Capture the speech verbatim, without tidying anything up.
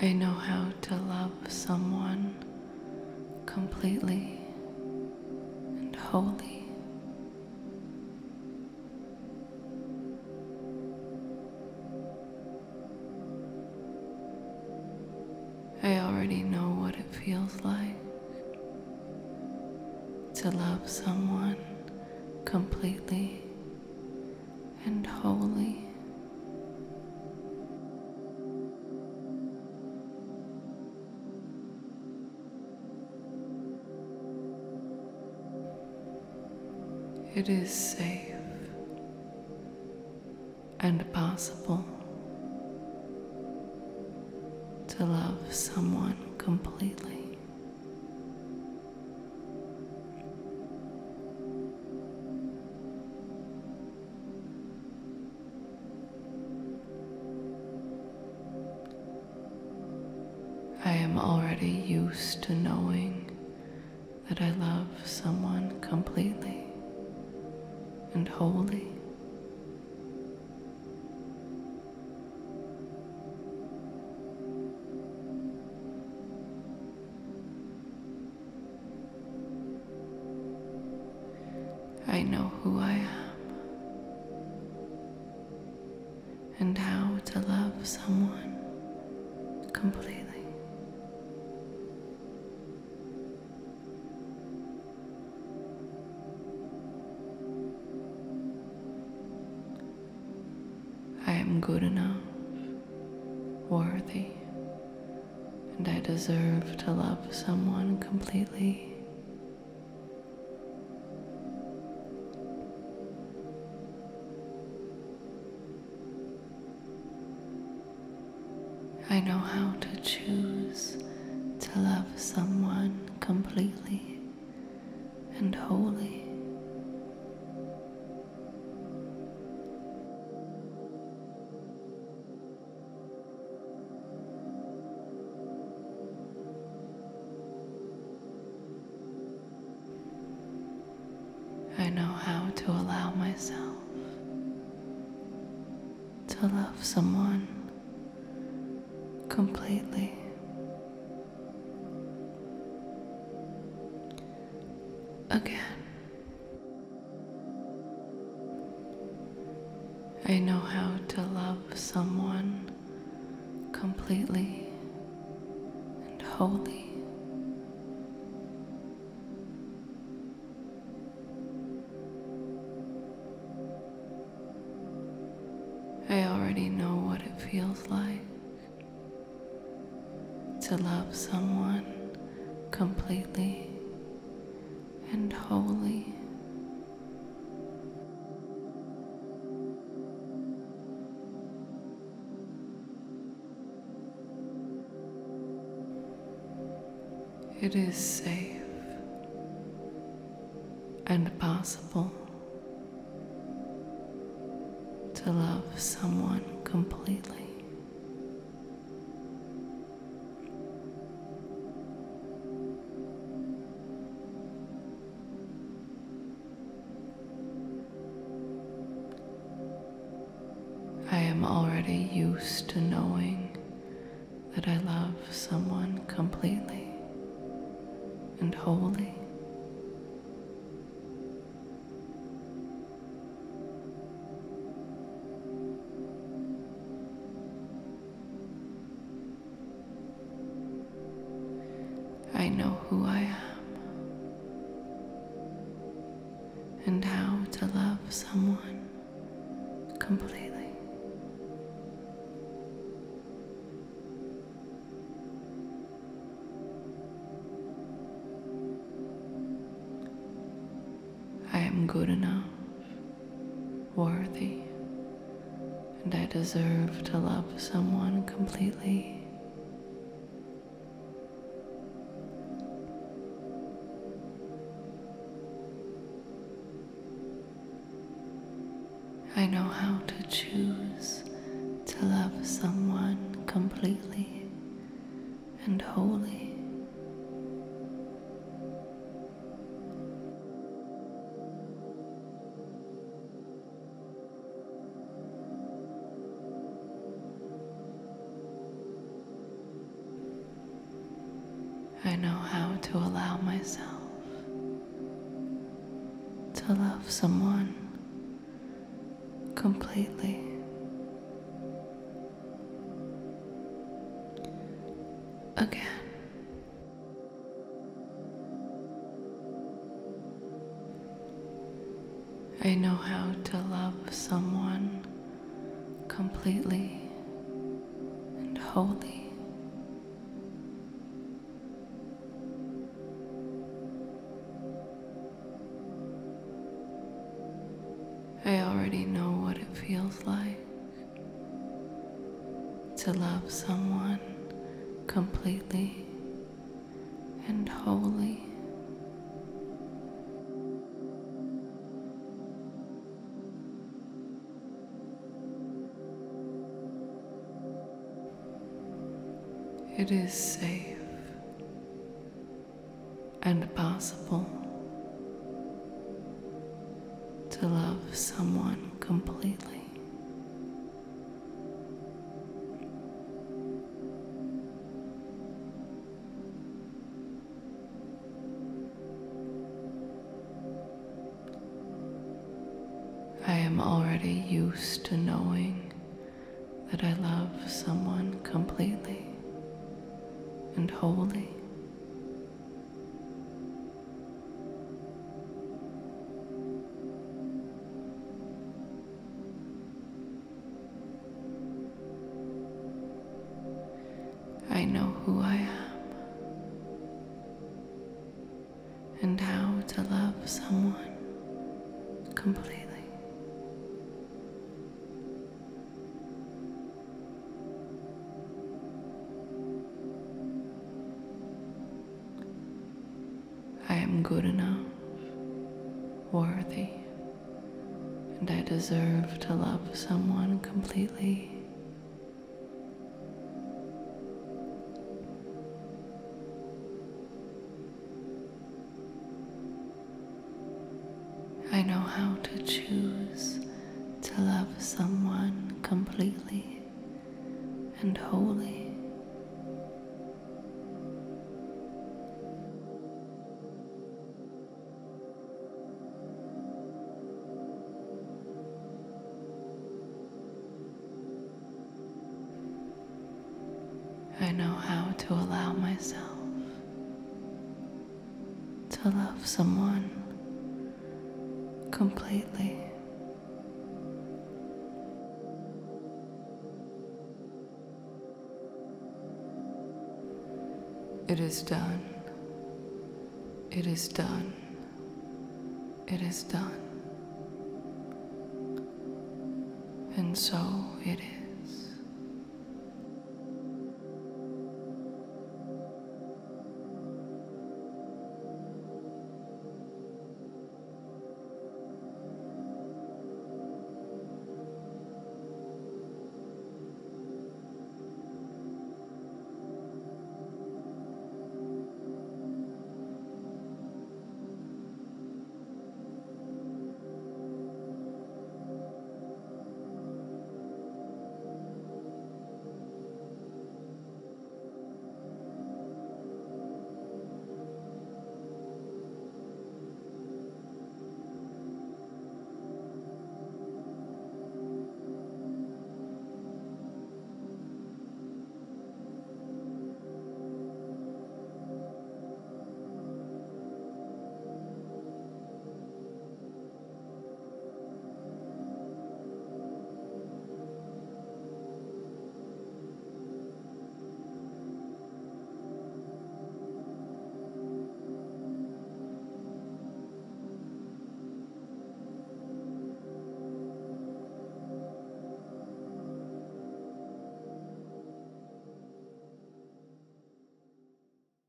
I know how to love someone completely and wholly. I already know what it feels like to love someone completely and wholly. It is safe and possible to love someone completely. I am already used to knowing that I love someone completely and wholly. I know who I am and how to love someone completely. I am good enough, worthy, and I deserve to love someone completely. I know how to choose to love someone completely and wholly. I know how to allow myself to love someone completely. Again, I know how to love someone completely and wholly. I already know what it feels like to love someone completely and wholly. It is safe and possible to love someone completely. I am already used to knowing that I love someone completely and wholly. I know who I am and how to love someone completely. I am good enough, worthy, and I deserve to love someone completely. I know how to choose to love someone completely and wholly. I know how to allow myself to love someone completely. Again. I know how to love someone completely and wholly. I already know what it feels like to love someone completely and wholly. It is safe and possible to love someone completely. I am already used to knowing that I love someone completely and wholly. I know who I am and how to love someone completely. I am good enough, worthy, and I deserve to love someone completely. I know how to choose to love someone completely and wholly. I know how to allow myself to love someone completely. It is done. It is done. It is done. And so it is.